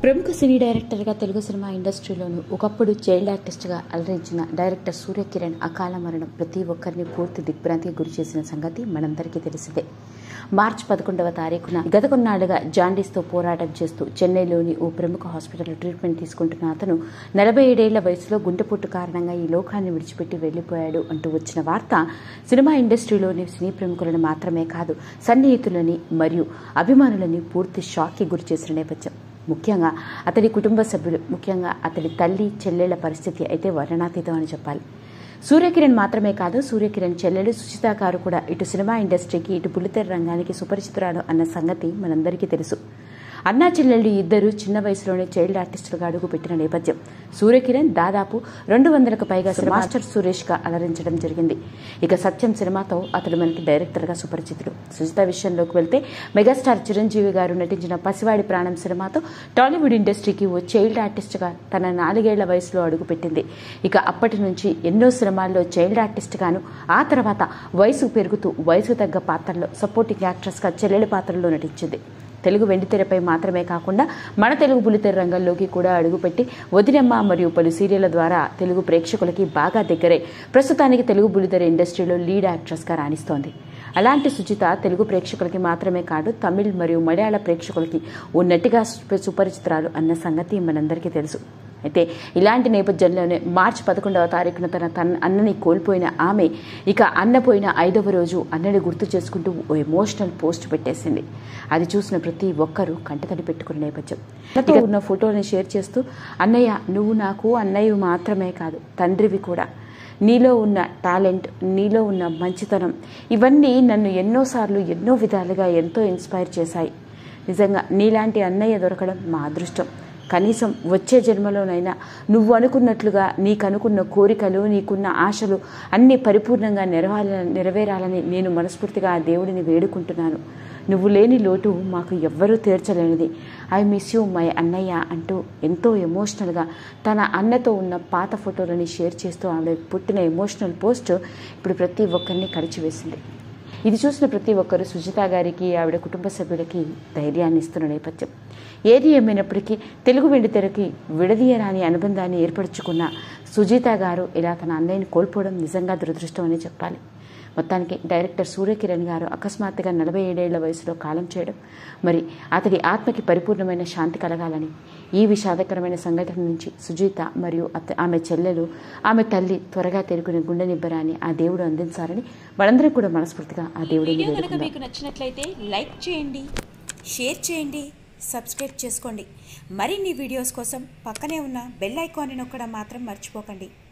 ప్రముఖ సినీ డైరెక్టర్గా తెలుగు సినిమా ఇండస్ట్రీలోనూ ఒకప్పుడు చైల్డ్ ఆర్టిస్ట్గా అలరించిన డైరెక్టర్ సూర్యకిరణ్ అకాల మరణం ప్రతి ఒక్కరిని పూర్తి దిగ్భ్రాంతికి గురి చేసిన సంగతి మనందరికీ తెలిసిందే. మార్చి 11వ తారీఖున గత కొన్నాళ్లుగా జాండీస్తో పోరాటం చేస్తూ చెన్నైలోని ఓ ప్రముఖ హాస్పిటల్లో ట్రీట్మెంట్ తీసుకుంటున్న అతను 47 ఏళ్ల వయసులో గుండెపోటు కారణంగా ఈ లోకాన్ని విడిచిపెట్టి వెళ్లిపోయాడు అంటూ వచ్చిన వార్త సినిమా ఇండస్ట్రీలోని సినీ ప్రముఖులను మాత్రమే కాదు, సన్నిహితులని మరియు అభిమానులని పూర్తి షాక్కి గురి చేసిన నేపథ్యం. ముఖ్యంగా అతడి కుటుంబ సభ్యులు, ముఖ్యంగా అతడి తల్లి చెల్లెళ్ల పరిస్థితి అయితే వర్ణనాతీతం అని చెప్పాలి. సూర్యకిరణ్ మాత్రమే కాదు, సూర్యకిరణ్ చెల్లెలు సుచిత గారు కూడా ఇటు సినిమా ఇండస్ట్రీకి ఇటు బుల్లితెర రంగానికి సుపరిచితురాలు అన్న సంగతి మనందరికీ తెలుసు. అన్నా చెల్లెళ్ళు ఇద్దరు చిన్న వయసులోనే చైల్డ్ ఆర్టిస్టులుగా అడుగుపెట్టిన నేపథ్యం. సూర్యకిరణ్ దాదాపు 200కు పైగా మాస్టర్ సురేష్గా అలరించడం జరిగింది. ఇక సత్యం సినిమాతో అతడు మనకి డైరెక్టర్గా సుపరిచితుడు. సుజిత విషయంలోకి వెళ్తే మెగాస్టార్ చిరంజీవి గారు నటించిన పసివాడి ప్రాణం సినిమాతో టాలీవుడ్ ఇండస్ట్రీకి ఓ చైల్డ్ ఆర్టిస్ట్గా తన 4 ఏళ్ల వయసులో అడుగుపెట్టింది. ఇక అప్పటి నుంచి ఎన్నో సినిమాల్లో చైల్డ్ ఆర్టిస్ట్గాను, ఆ తర్వాత వయసు పెరుగుతూ వయసు తగ్గ పాత్రల్లో సపోర్టింగ్ యాక్ట్రెస్గా చెల్లెలి పాత్రల్లో నటించింది. తెలుగు వెండితెరపై మాత్రమే కాకుండా మన తెలుగు బుల్లితెర రంగంలోకి కూడా అడుగుపెట్టి వదినమ్మ మరియు పలు సీరియళ్ల ద్వారా తెలుగు ప్రేక్షకులకి బాగా దగ్గరై ప్రస్తుతానికి తెలుగు బుల్లితెర ఇండస్ట్రీలో లీడ్ యాక్ట్రెస్గా రాణిస్తోంది. అలాంటి సుచిత తెలుగు ప్రేక్షకులకి మాత్రమే కాదు, తమిళ్ మరియు మలయాళ ప్రేక్షకులకి ఓ నటిగా సుపరిచితురాలు అన్న సంగతి మనందరికీ తెలుసు. అయితే ఇలాంటి నేపథ్యంలోనే మార్చి 11వ తారీఖున తన అన్నని కోల్పోయిన ఆమె ఇక అన్న పోయిన 5వ రోజు అన్నని గుర్తు చేసుకుంటూ ఓ ఎమోషనల్ పోస్ట్ పెట్టేసింది. అది చూసిన ప్రతి ఒక్కరూ కంటతడి పెట్టుకున్న నేపథ్యం. అన్నతో ఉన్న ఫోటోని షేర్ చేస్తూ, అన్నయ్య, నువ్వు నాకు అన్నయ్య మాత్రమే కాదు, తండ్రివి కూడా. నీలో ఉన్న టాలెంట్, నీలో ఉన్న మంచితనం ఇవన్నీ నన్ను ఎన్నోసార్లు ఎన్నో విధాలుగా ఎంతో ఇన్స్పైర్ చేశాయి. నిజంగా నీలాంటి అన్నయ్య దొరకడం మా అదృష్టం. కనీసం వచ్చే జన్మలోనైనా నువ్వు అనుకున్నట్లుగా నీకనుకున్న కోరికలు, నీకున్న ఆశలు అన్నీ పరిపూర్ణంగా నెరవేరాలని నేను మనస్ఫూర్తిగా ఆ దేవుడిని వేడుకుంటున్నాను. నువ్వు లేని లోటు మాకు ఎవ్వరూ తీర్చలేనిది. ఐ మిస్ యూ మై అన్నయ్య అంటూ ఎంతో ఎమోషనల్గా తన అన్నతో ఉన్న పాత ఫోటోలని షేర్ చేస్తూ ఆవిడ పుట్టిన ఎమోషనల్ పోస్ట్ ఇప్పుడు ప్రతి ఒక్కరిని కడిచివేసింది. ఇది చూసిన ప్రతి ఒక్కరూ సుజిత గారికి, ఆవిడ కుటుంబ సభ్యులకి ధైర్యాన్ని ఇస్తున్న నేపథ్యం. ఏది ఏమైనప్పటికీ తెలుగు వెండితెరకి విడదీయరాని అనుబంధాన్ని ఏర్పరచుకున్న సుజిత గారు ఇలా తన అన్నయ్యని కోల్పోవడం నిజంగా దురదృష్టం అని చెప్పాలి. మొత్తానికి డైరెక్టర్ సూర్యకిరణ్ గారు అకస్మాత్తుగా 47 ఏళ్ల వయసులో కాలం చేయడం, మరి అతడి ఆత్మకి పరిపూర్ణమైన శాంతి కలగాలని, ఈ విషాదకరమైన సంఘటన నుంచి సుజిత మరియు ఆమె చెల్లెలు, ఆమె తల్లి త్వరగా తెలుగుని గుండె నిబ్బరాన్ని ఆ దేవుడు అందించాలని మనందరం కూడా మనస్ఫూర్తిగా ఆ దేవుడిని వేడుకుందాం. మీకు నచ్చినట్లయితే లైక్ చేయండి, షేర్ చేయండి, సబ్స్క్రైబ్ చేసుకోండి. మరిన్ని వీడియోస్ కోసం పక్కనే ఉన్న బెల్ ఐకాన్ని నొక్కడం మాత్రం మర్చిపోకండి.